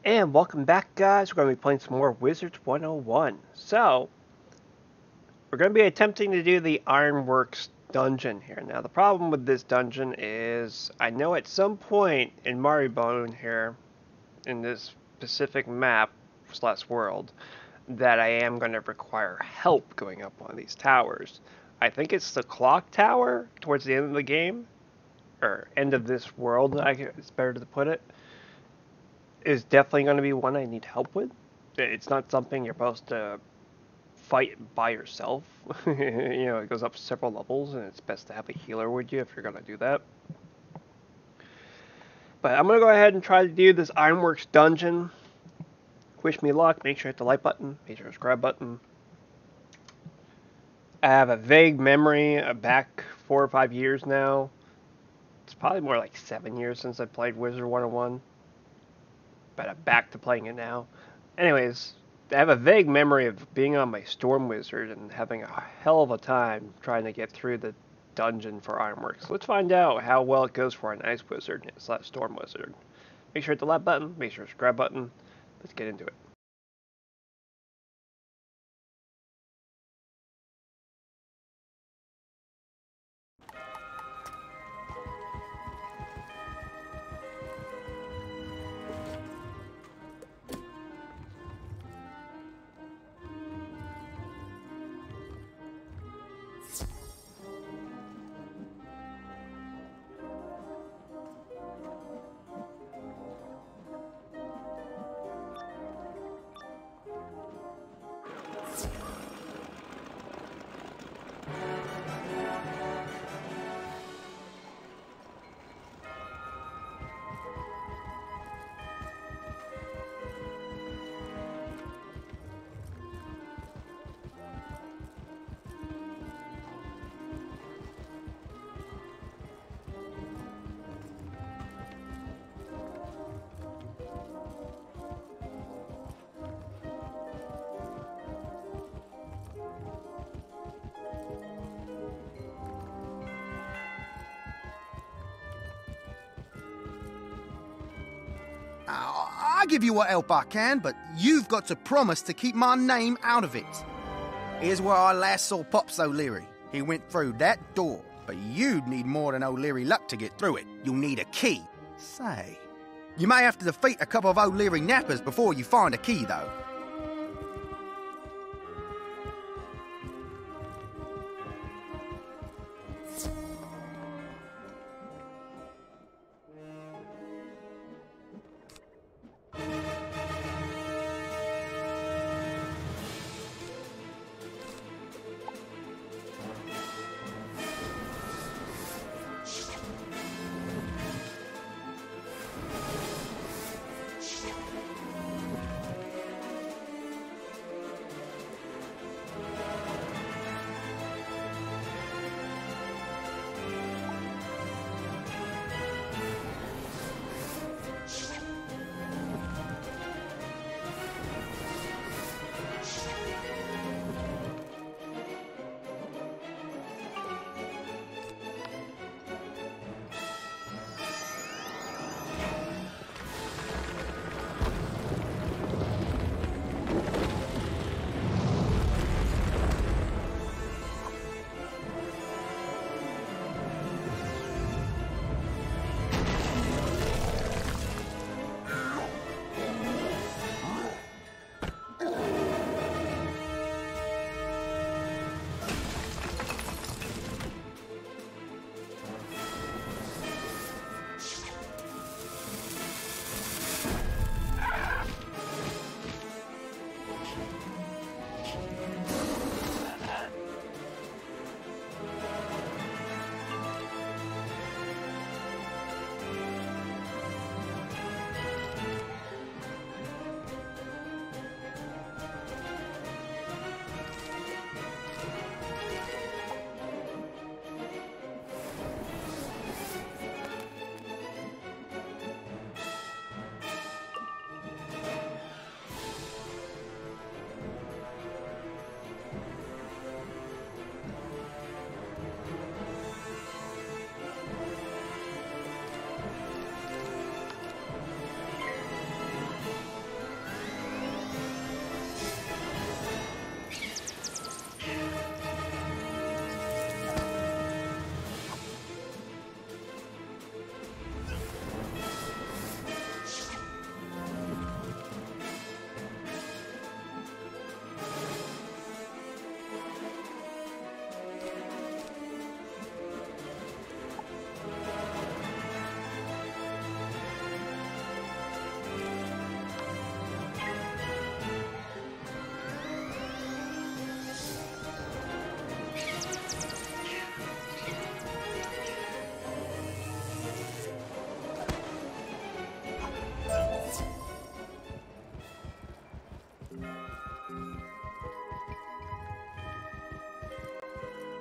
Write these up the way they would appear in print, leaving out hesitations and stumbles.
And welcome back, guys. We're going to be playing some more Wizard101. So, we're going to be attempting to do the Ironworks dungeon here. Now, the problem with this dungeon is I know at some point in Marleybone here, in this specific map slash world, that I am going to require help going up one of these towers. I think it's the clock tower towards the end of the game, or end of this world, I guess it's better to put it. Is definitely going to be one I need help with. It's not something you're supposed to fight by yourself. It goes up several levels, and it's best to have a healer with you if you're going to do that. But I'm going to go ahead and try to do this Ironworks dungeon. Wish me luck. Make sure you hit the like button. Make sure you subscribe button. I have a vague memory back 4 or 5 years now. It's probably more like 7 years since I played Wizard101. But I'm back to playing it now. Anyways, I have a vague memory of being on my Storm Wizard and having a hell of a time trying to get through the dungeon for Ironworks. Let's find out how well it goes for an Ice Wizard slash Storm Wizard. Make sure to hit the like button, make sure to subscribe button. Let's get into it. I'll give you what help I can, but you've got to promise to keep my name out of it. Here's where I last saw Pops O'Leary. He went through that door, but you'd need more than O'Leary luck to get through it. You'll need a key. Say, you may have to defeat a couple of O'Leary nappers before you find a key, though.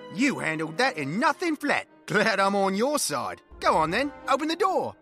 You handled that in nothing flat. Glad I'm on your side. Go on then, open the door.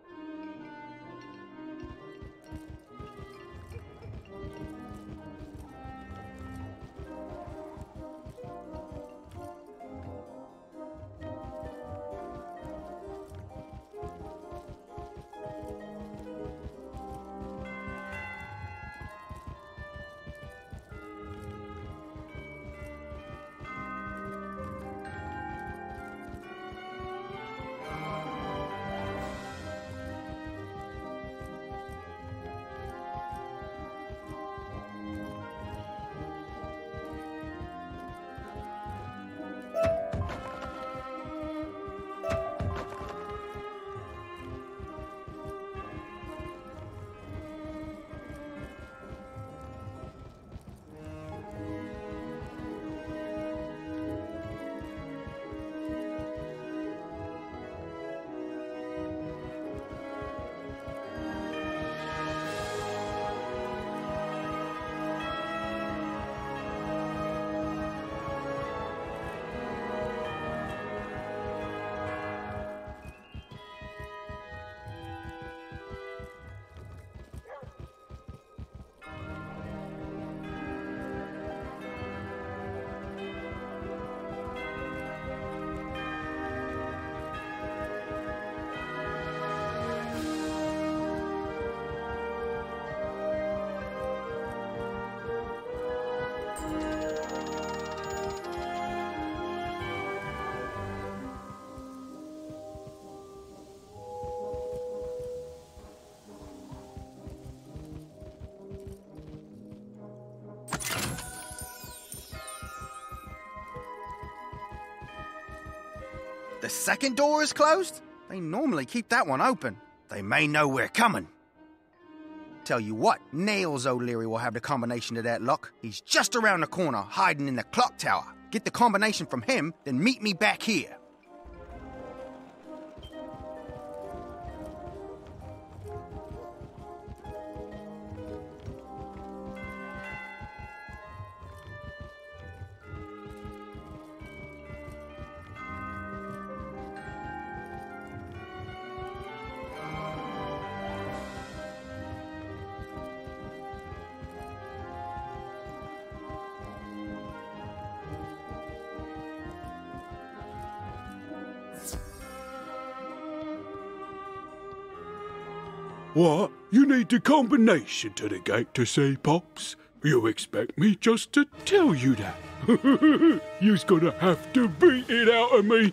The second door is closed? They normally keep that one open. They may know we're coming. Tell you what, Nails O'Leary will have the combination to that lock. He's just around the corner, hiding in the clock tower. Get the combination from him, then meet me back here. What? You need the combination to the gate to see, Pops? You expect me just to tell you that? You's gonna have to beat it out of me.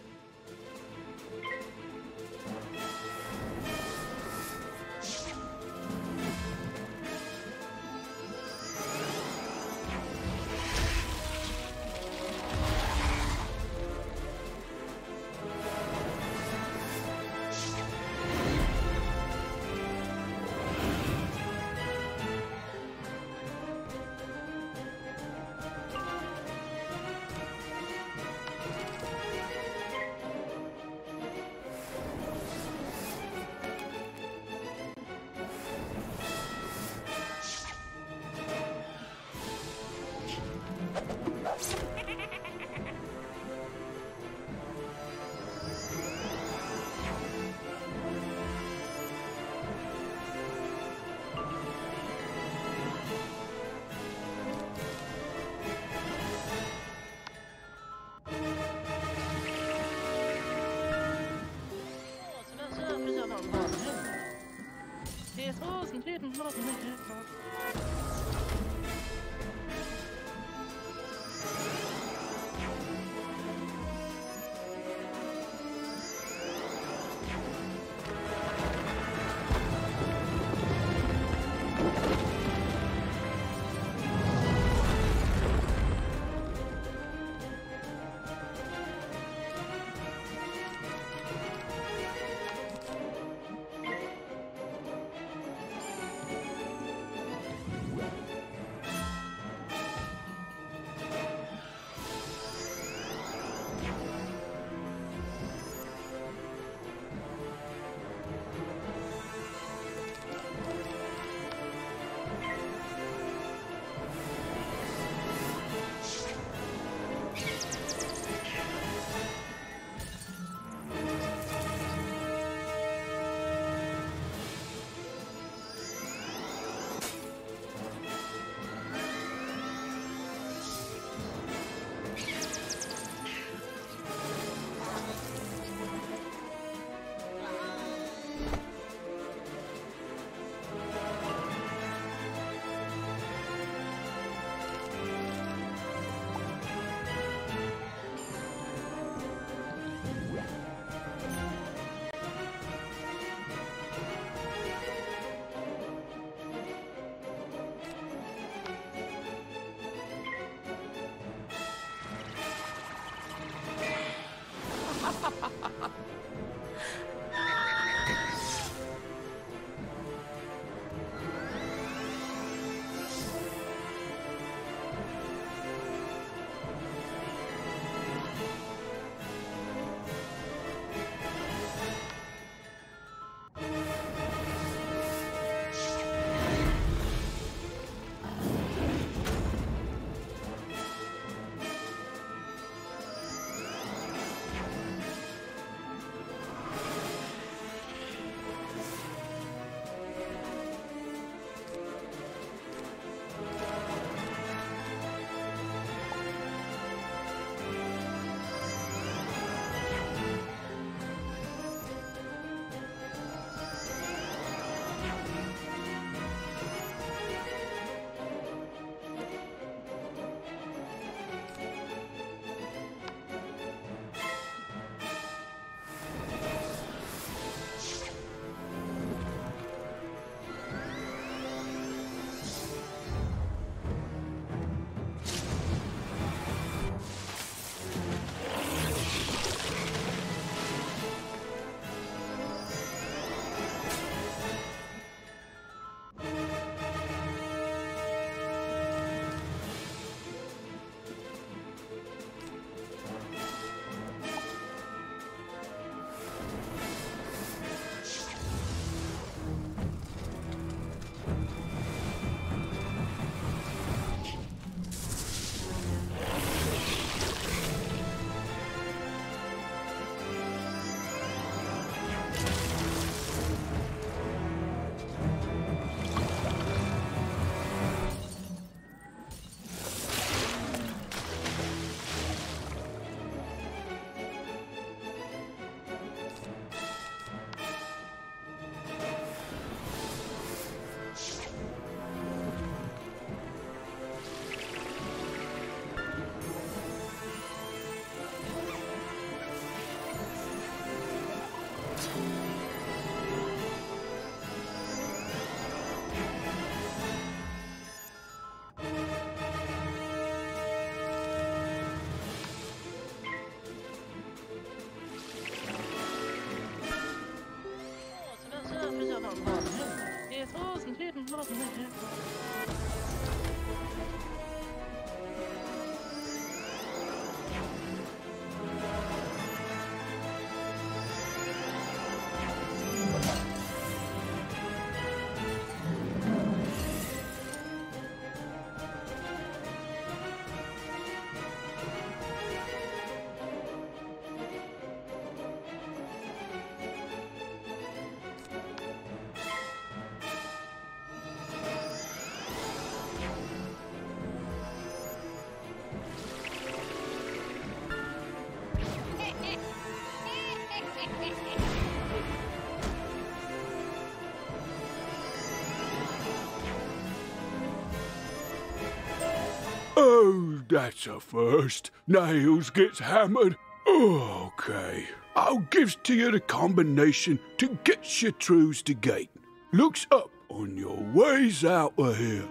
Oh, that's a first. Nails gets hammered. Okay. I'll give to you the combination to get you through the gate. Looks up on your ways out of here.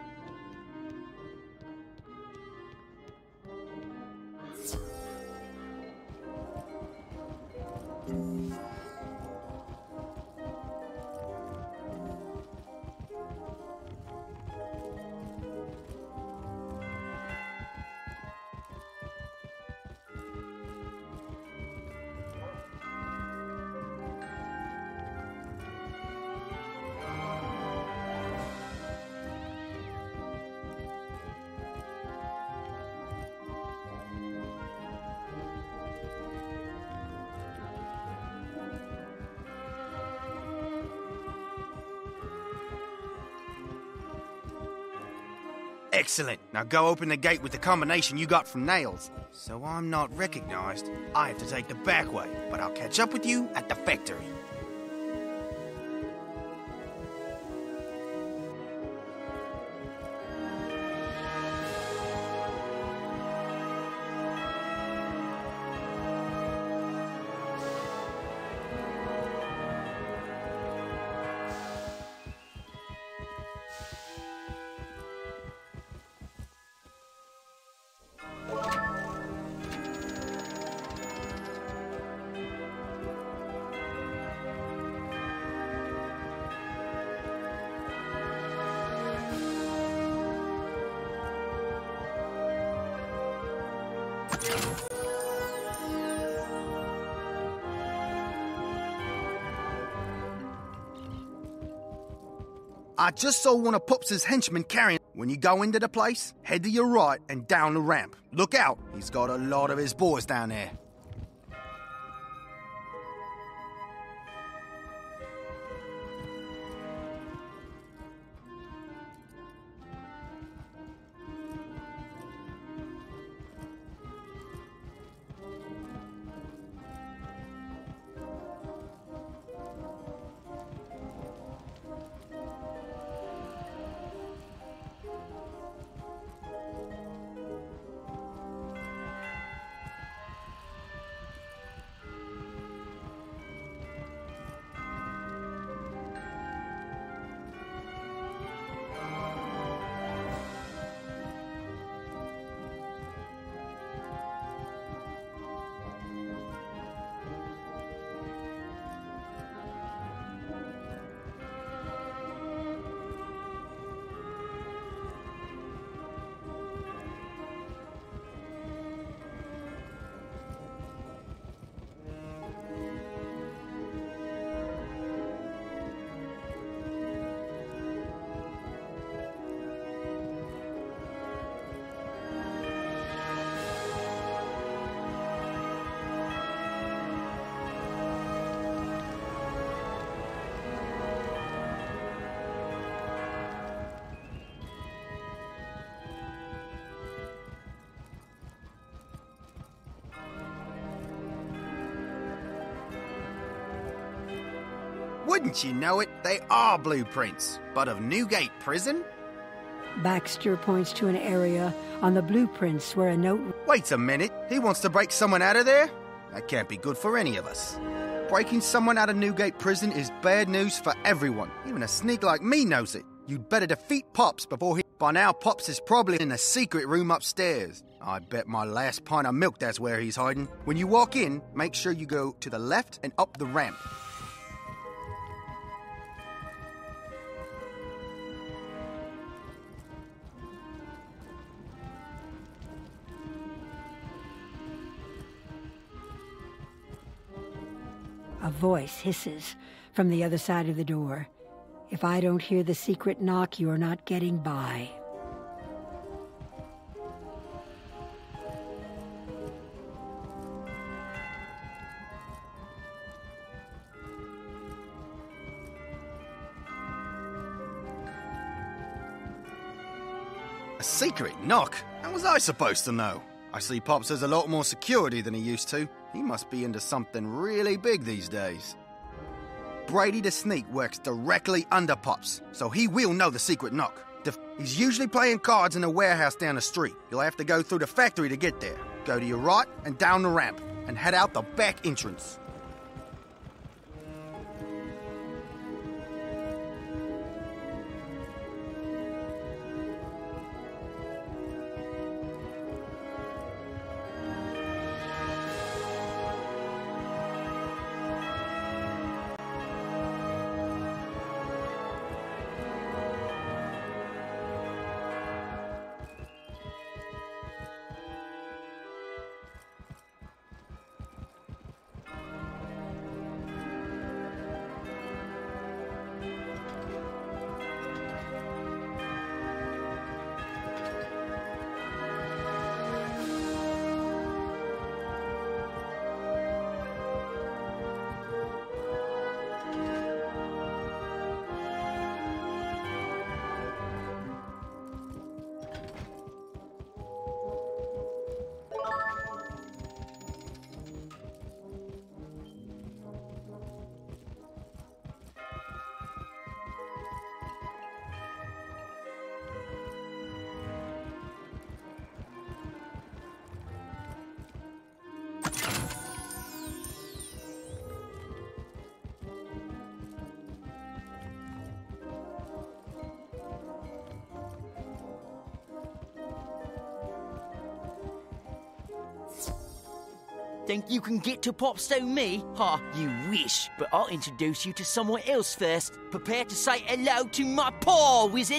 Excellent. Now go open the gate with the combination you got from Nails. So I'm not recognized. I have to take the back way, but I'll catch up with you at the factory. I just saw one of Pops' henchmen carrying. When you go into the place, head to your right and down the ramp. Look out, he's got a lot of his boys down there. Wouldn't you know it, they are blueprints, but of Newgate Prison? Baxter points to an area on the blueprints where a note... Wait a minute, he wants to break someone out of there? That can't be good for any of us. Breaking someone out of Newgate Prison is bad news for everyone. Even a sneak like me knows it. You'd better defeat Pops before he... By now, Pops is probably in a secret room upstairs. I bet my last pint of milk that's where he's hiding. When you walk in, make sure you go to the left and up the ramp. A voice hisses from the other side of the door. If I don't hear the secret knock, you're not getting by. A secret knock? How was I supposed to know? I see Pops has a lot more security than he used to. He must be into something really big these days. Brady the Sneak works directly under Pops, so he will know the secret knock. He's usually playing cards in a warehouse down the street. You'll have to go through the factory to get there. Go to your right and down the ramp, and head out the back entrance. Think you can get to Pops through me? Ha, you wish. But I'll introduce you to someone else first. Prepare to say hello to my paw, wizard.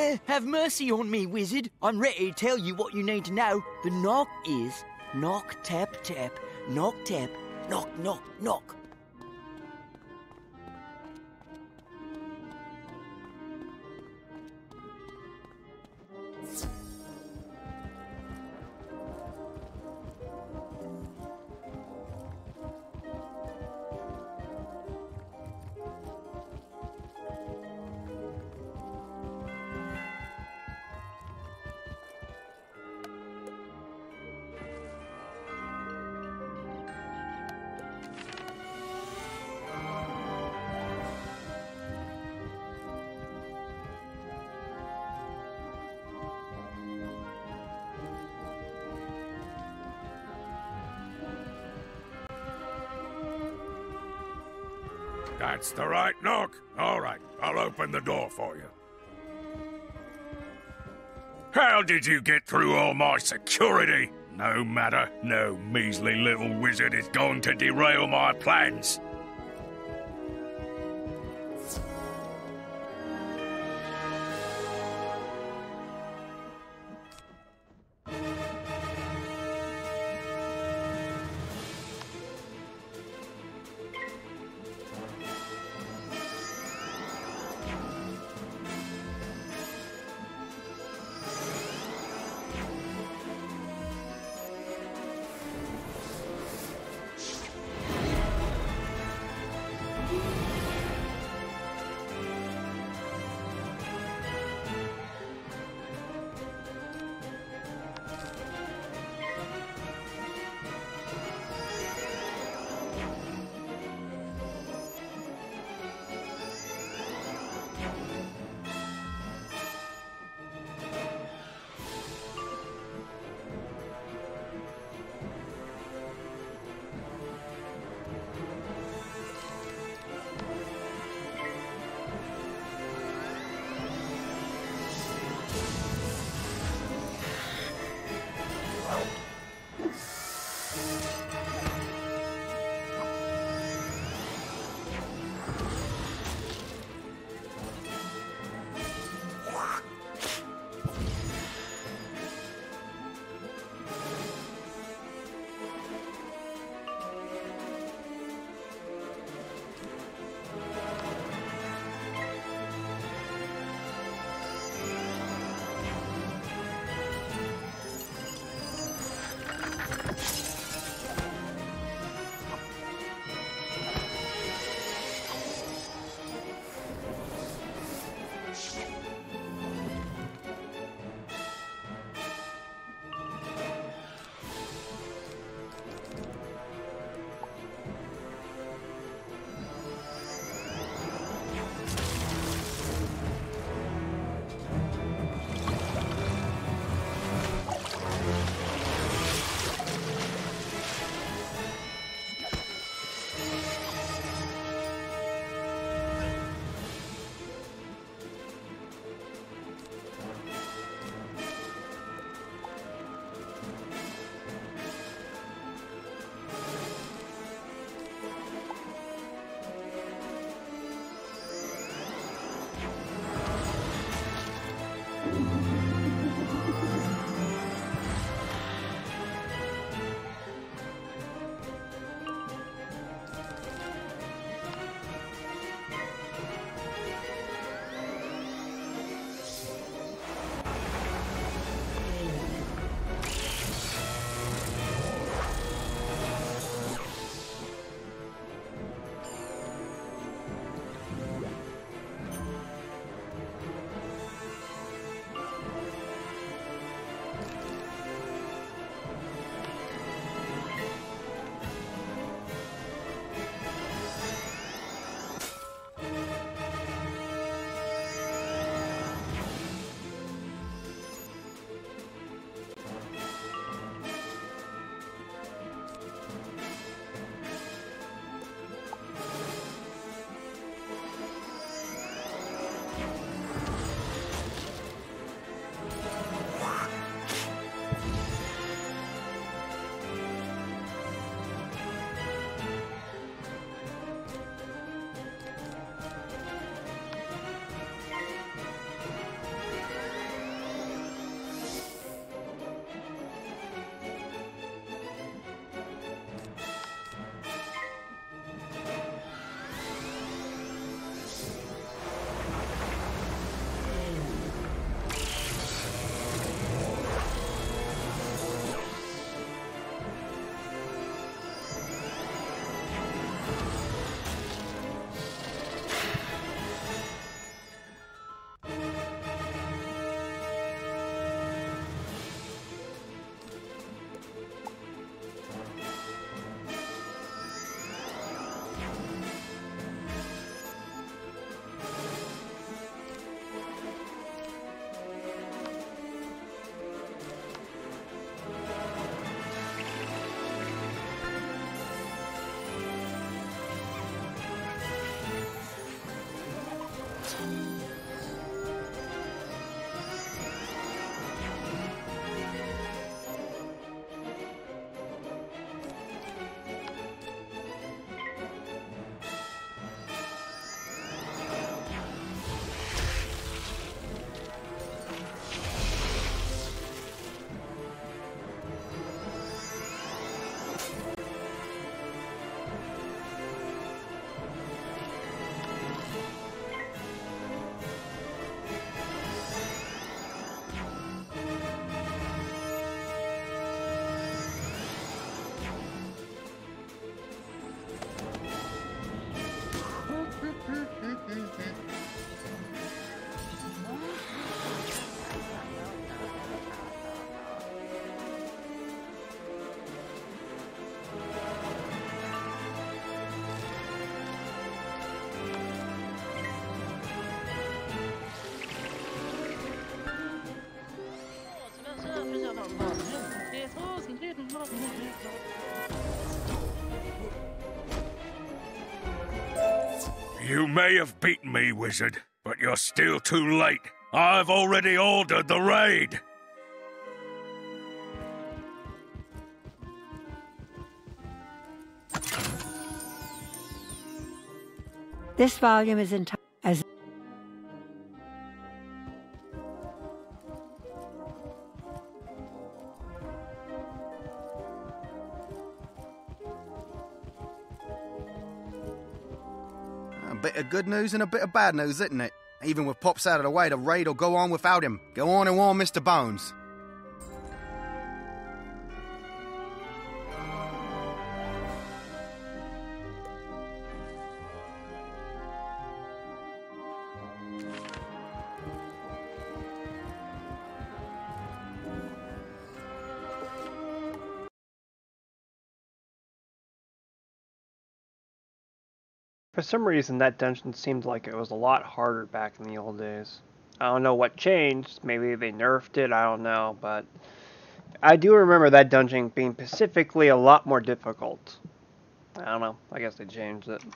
Have mercy on me, wizard. I'm ready to tell you what you need to know. The knock is knock, tap, tap, knock, tap, knock, knock, knock. That's the right knock. All right, I'll open the door for you. How did you get through all my security? No matter, no measly little wizard is going to derail my plans. You may have beaten me, wizard, but you're still too late. I've already ordered the raid. This volume is entitled as A bit of good news and a bit of bad news, isn't it? Even with Pops out of the way, the raid will go on without him. Go on and warn Mr. Bones. For some reason, that dungeon seemed like it was a lot harder back in the old days. I don't know what changed. Maybe they nerfed it. I don't know. But I do remember that dungeon being specifically a lot more difficult. I don't know. I guess they changed it.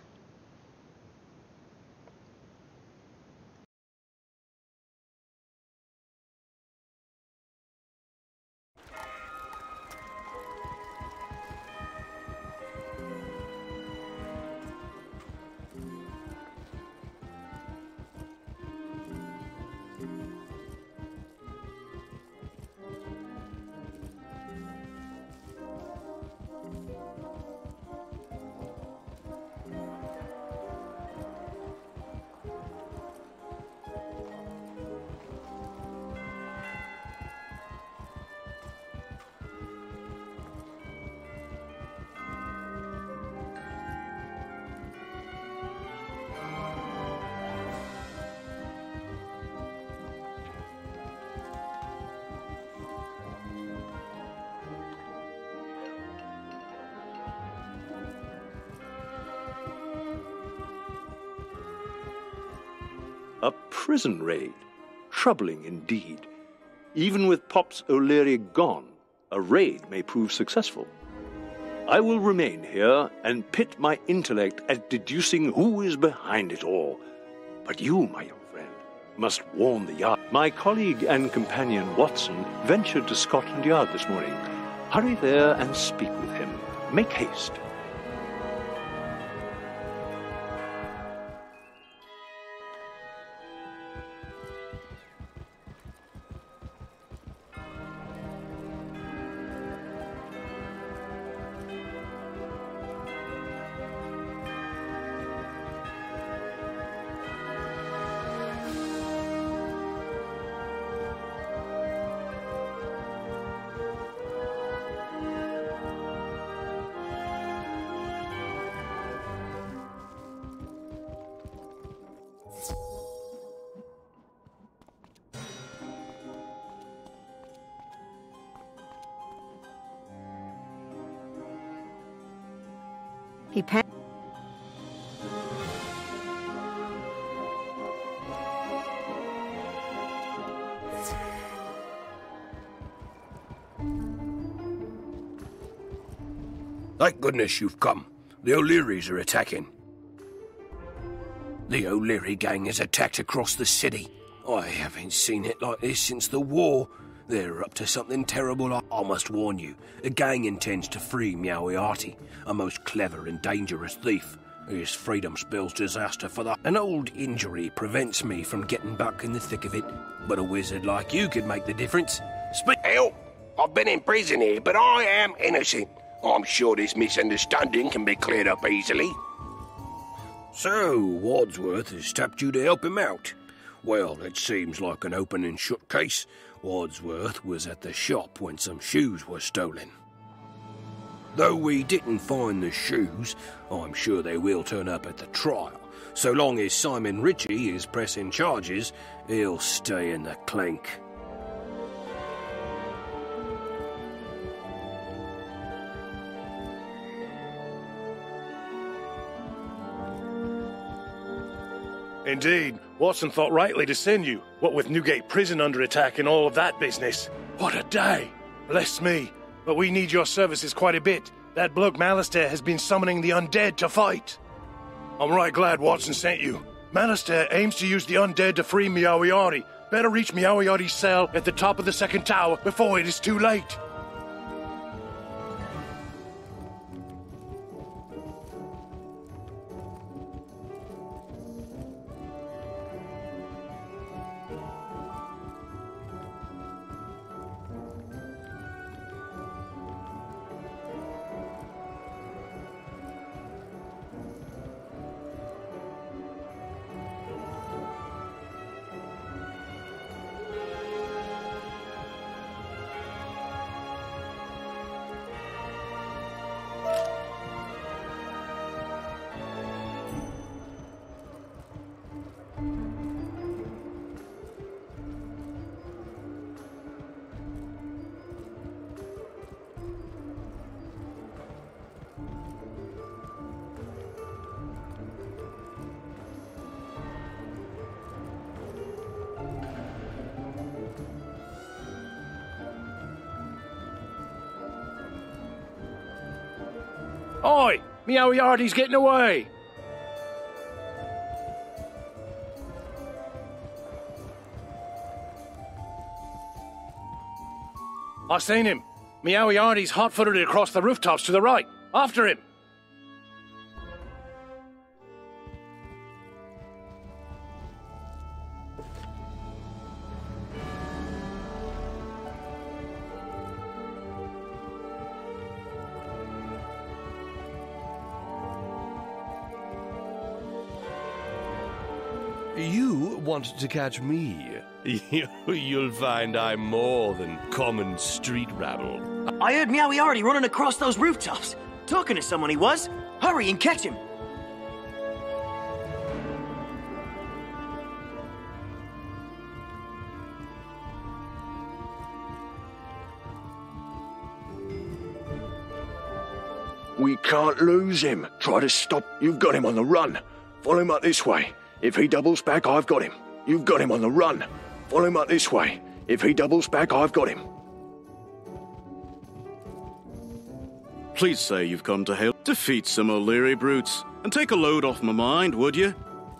A prison raid. Troubling indeed. Even with Pops O'Leary gone, a raid may prove successful. I will remain here and pit my intellect at deducing who is behind it all. But you, my young friend, must warn the Yard. My colleague and companion Watson ventured to Scotland Yard this morning. Hurry there and speak with him. Make haste. he pa- Thank goodness you've come. The O'Learys are attacking. The O'Leary gang has attacked across the city. I haven't seen it like this since the war. They're up to something terrible. I must warn you. The gang intends to free Moriarty, a most clever and dangerous thief. His freedom spells disaster for the... An old injury prevents me from getting back in the thick of it. But a wizard like you could make the difference. Help! I've been in prison here, but I am innocent. I'm sure this misunderstanding can be cleared up easily. So, Wadsworth has tapped you to help him out. Well, it seems like an open and shut case. Wadsworth was at the shop when some shoes were stolen. Though we didn't find the shoes, I'm sure they will turn up at the trial. So long as Simon Ritchie is pressing charges, he'll stay in the clink. Indeed, Watson thought rightly to send you, what with Newgate Prison under attack and all of that business. What a day! Bless me, but we need your services quite a bit. That bloke Malistaire has been summoning the undead to fight. I'm right glad Watson sent you. Manister aims to use the undead to free Meowiarty. Better reach Meowiarty's cell at the top of the second tower before it is too late. Oi! Meowiarty's getting away! I seen him. Meowiarty's hot-footed across the rooftops to the right. After him! You want to catch me? You'll find I'm more than common street rabble. I heard Meowiarty running across those rooftops. Talking to someone he was. Hurry and catch him. We can't lose him. Try to stop. You've got him on the run. Follow him up this way. If he doubles back, I've got him. You've got him on the run. Follow him up this way. If he doubles back, I've got him. Please say you've come to help defeat some O'Leary brutes and take a load off my mind, would you?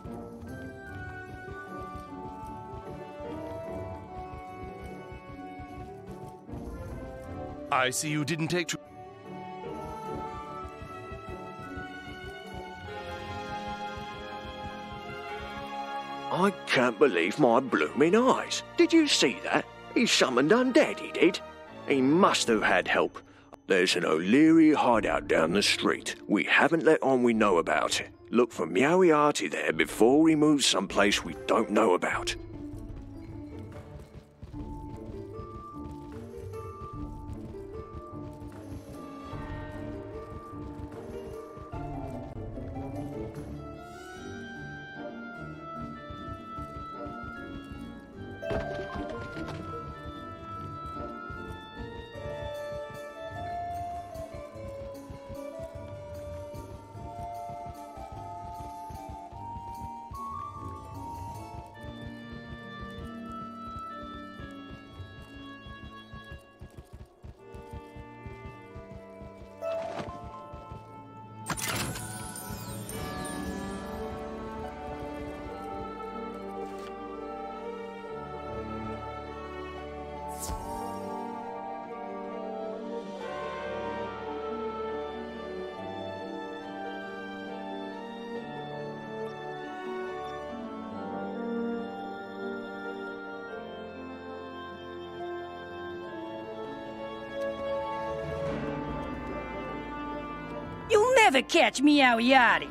I see you didn't take too... I can't believe my blooming eyes. Did you see that? He summoned undead, he did. He must have had help. There's an O'Leary hideout down the street. We haven't let on we know about it. Look for Meowiarty there before we move someplace we don't know about. You'll never catch Meowiarty.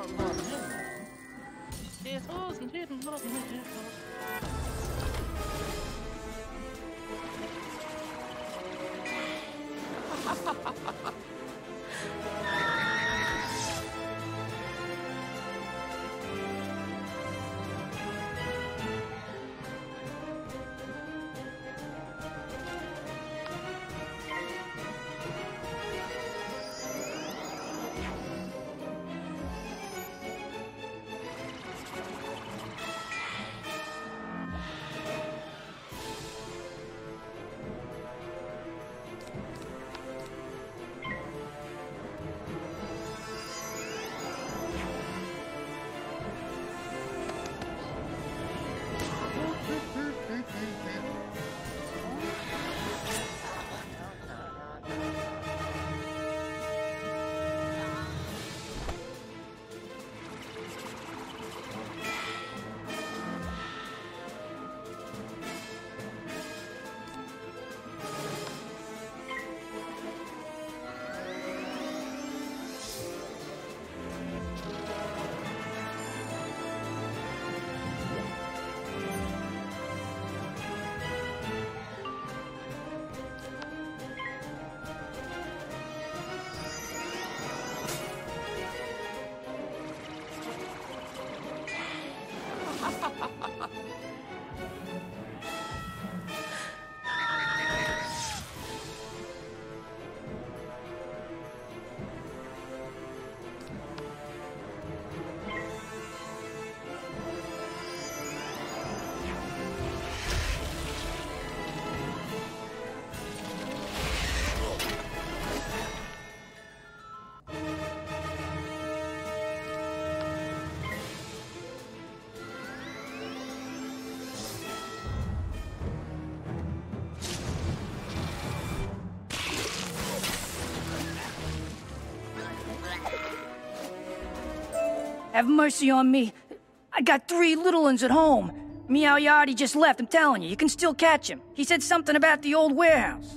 Have mercy on me. I got 3 little ones at home. Meow Yardie just left, I'm telling you. You can still catch him. He said something about the old warehouse.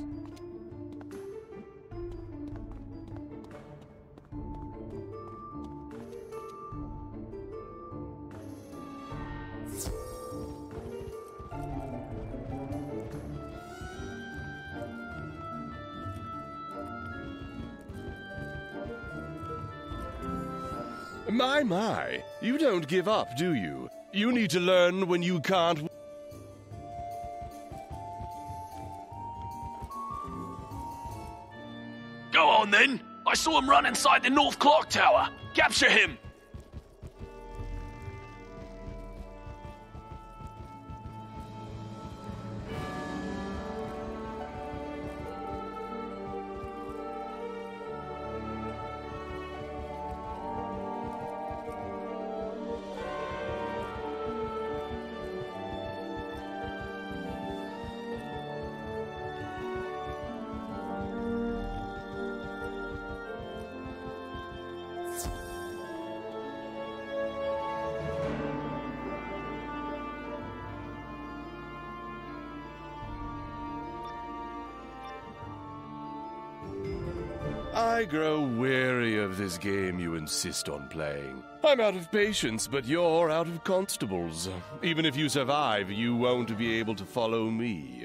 My, you don't give up, do you? You need to learn when you can't... Go on then! I saw him run inside the North Clock Tower! Capture him! I grow weary of this game you insist on playing. I'm out of patience, but you're out of constables. Even if you survive, you won't be able to follow me.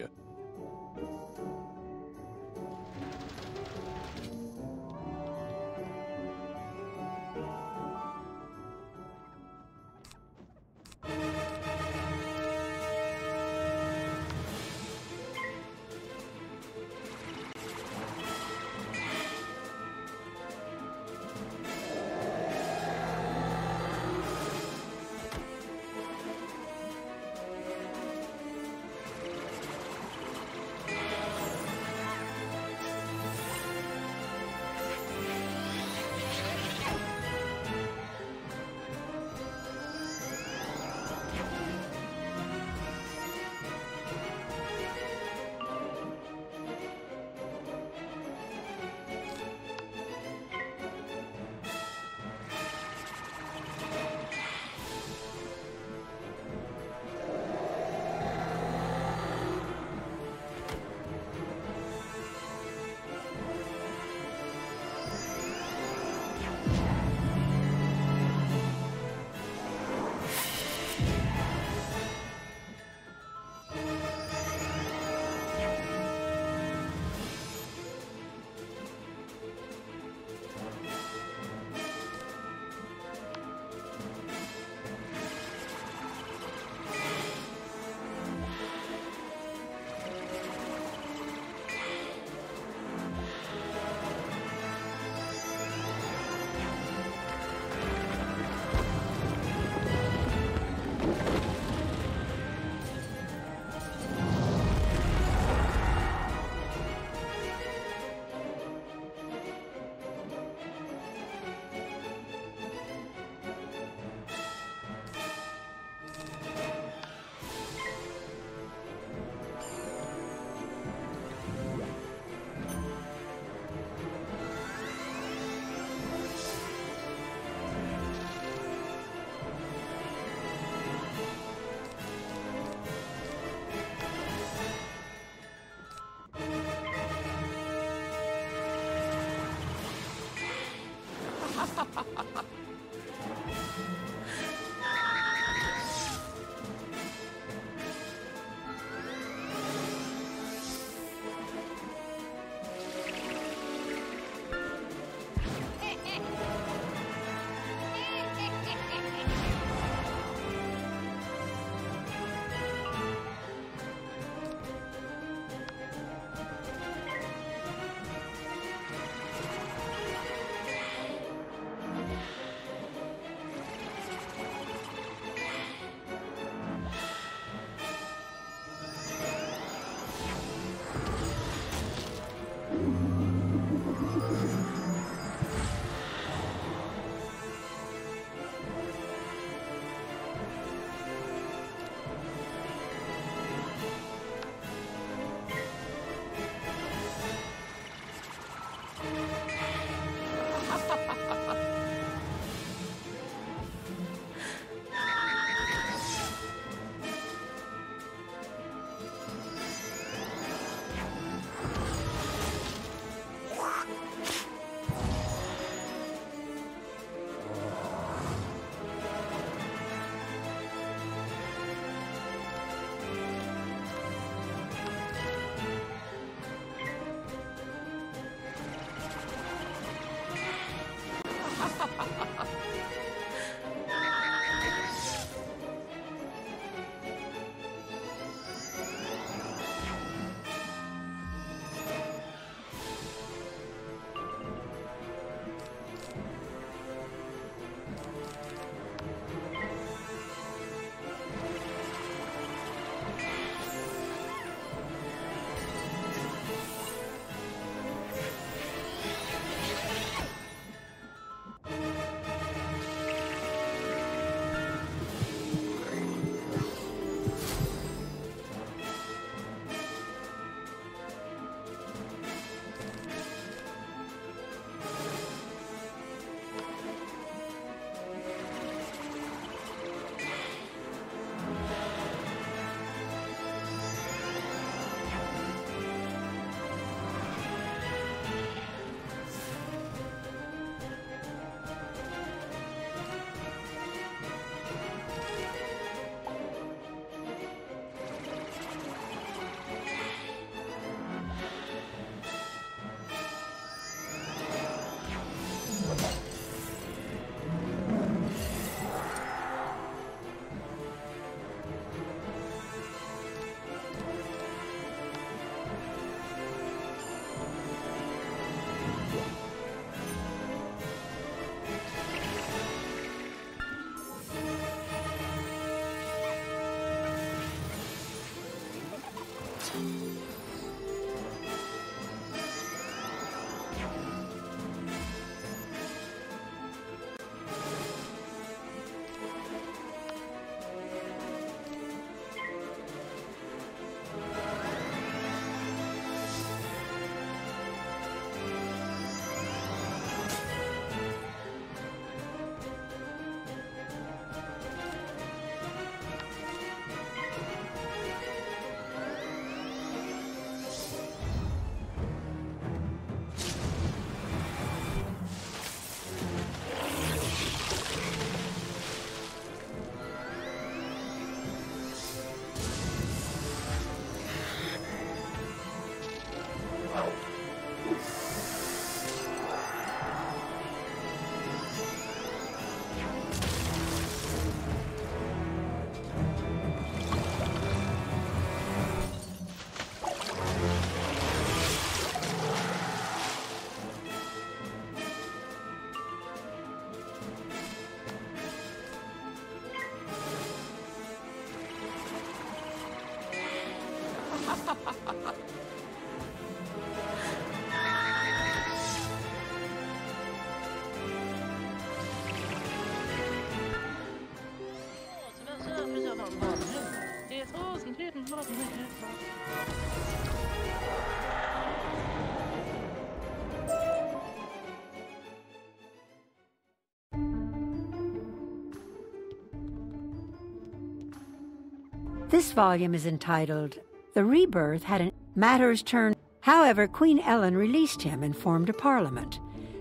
This volume is entitled, The Rebirth Had an Matters Turned. However, Queen Ellen released him and formed a parliament.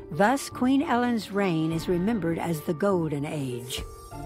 Thus, Queen Ellen's reign is remembered as the Golden Age.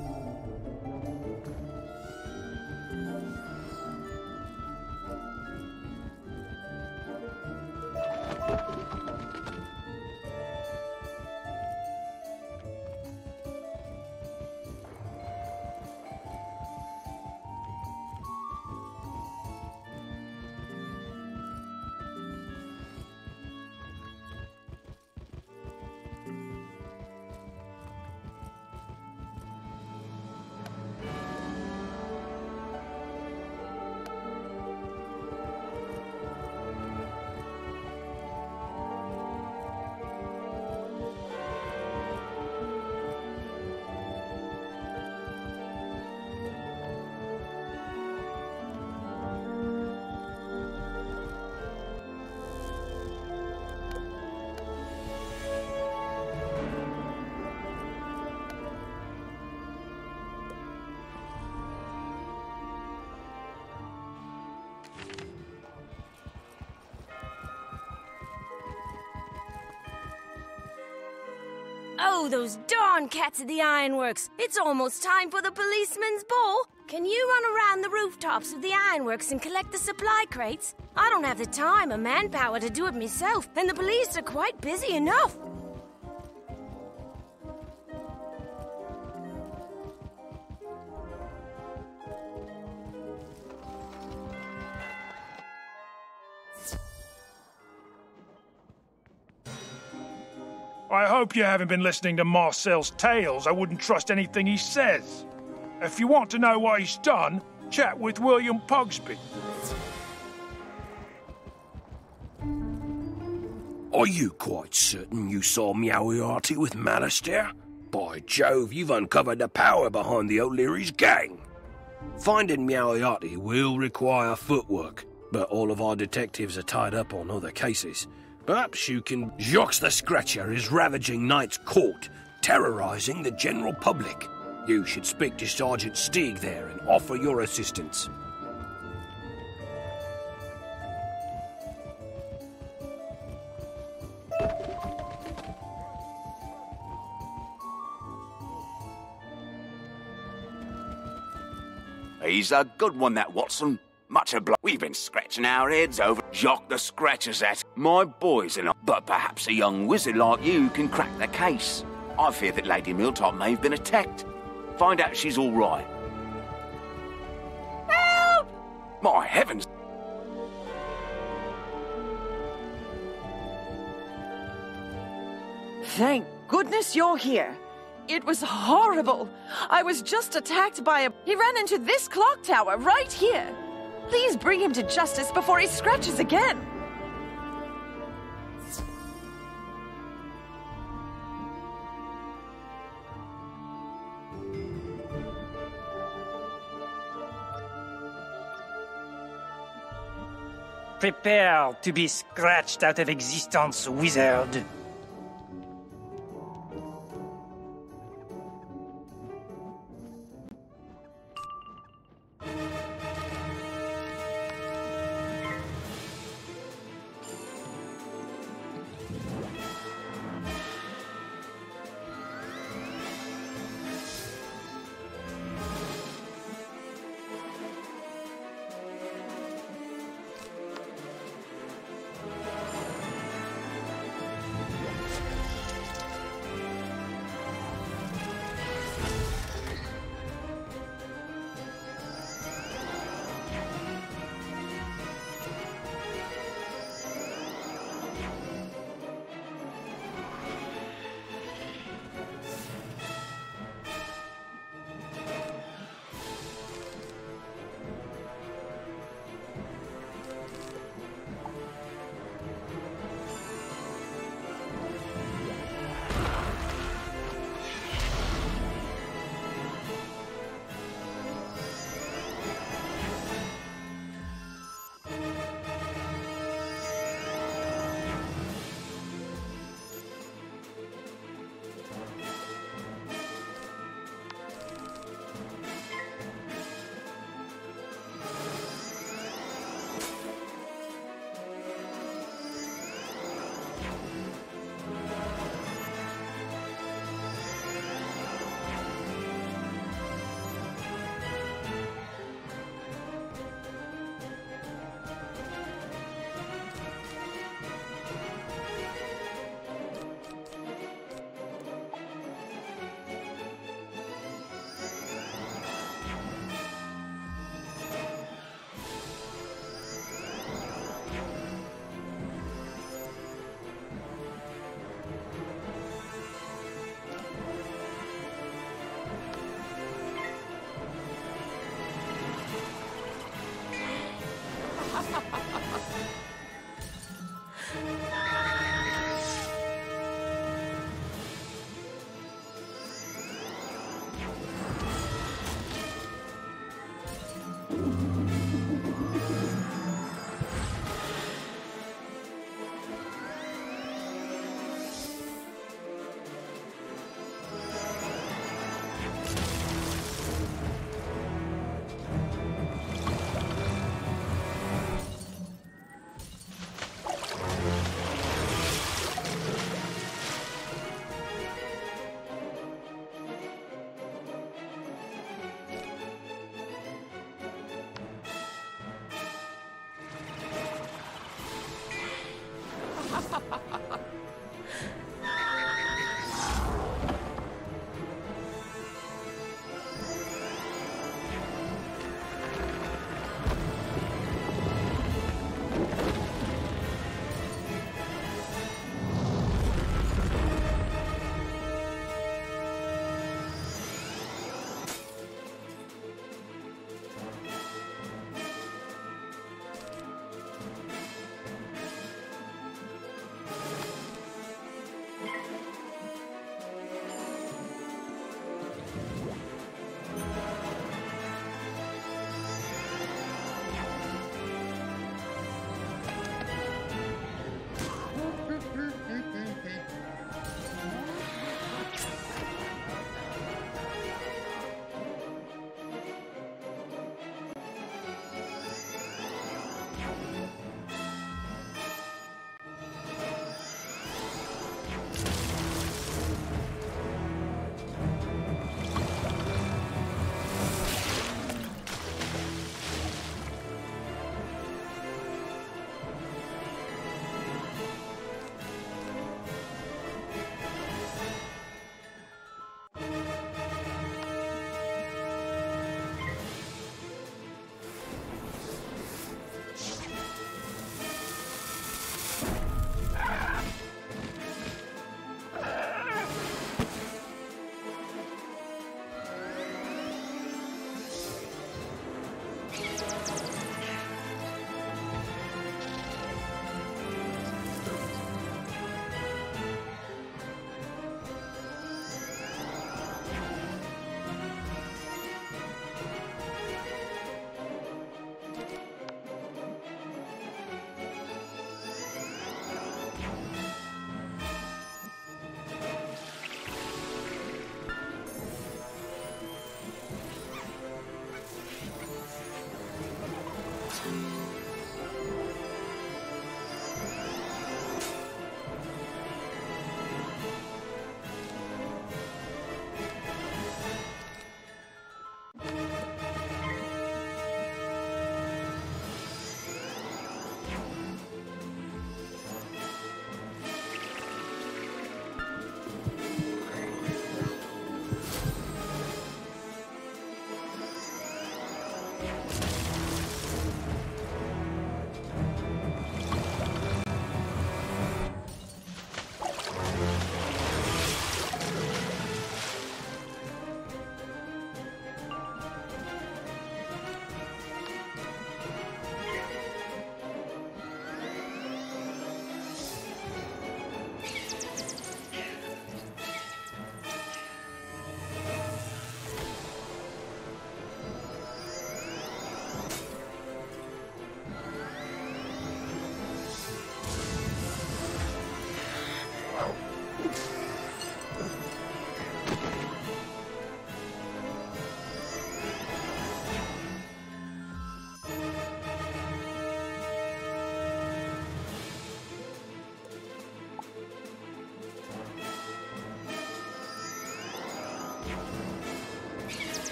Oh, those darn cats at the ironworks! It's almost time for the policeman's ball! Can you run around the rooftops of the ironworks and collect the supply crates? I don't have the time or manpower to do it myself, and the police are quite busy enough. I hope you haven't been listening to Marcel's tales. I wouldn't trust anything he says. If you want to know what he's done, chat with William Pugsby. Are you quite certain you saw Moriarty with Malice there? By Jove, you've uncovered the power behind the O'Leary's gang. Finding Moriarty will require footwork, but all of our detectives are tied up on other cases. Perhaps you can... Jacques the Scratcher is ravaging Knight's Court, terrorizing the general public. You should speak to Sergeant Steeg there and offer your assistance. He's a good one, that Watson. Much obliged. We've been scratching our heads over Jock the Scratcher's at my boys and I. But perhaps a young wizard like you can crack the case. I fear that Lady Miltop may have been attacked. Find out if she's all right. Help! My heavens! Thank goodness you're here. It was horrible. I was just attacked by a... He ran into this clock tower right here. Please bring him to justice before he scratches again. Prepare to be scratched out of existence, wizard.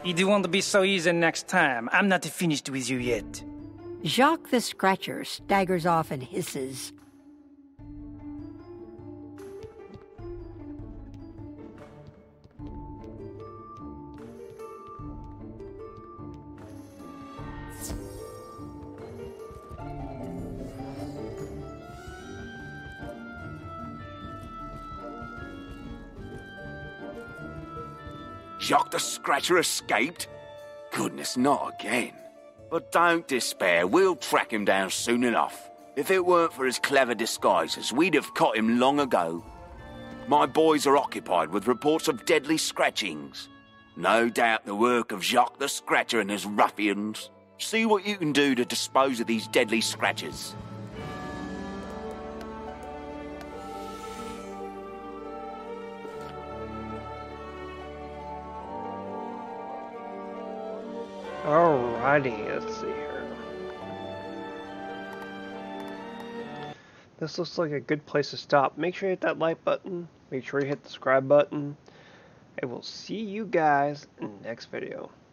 You want to be so easy next time. I'm not finished with you yet. Jacques the Scratcher staggers off and hisses. Jacques the Scratcher escaped? Goodness, not again. But don't despair, we'll track him down soon enough. If it weren't for his clever disguises, we'd have caught him long ago. My boys are occupied with reports of deadly scratchings. No doubt the work of Jacques the Scratcher and his ruffians. See what you can do to dispose of these deadly scratchers. Alrighty, let's see here. This looks like a good place to stop. Make sure you hit that like button. Make sure you hit the subscribe button. And we'll see you guys in the next video.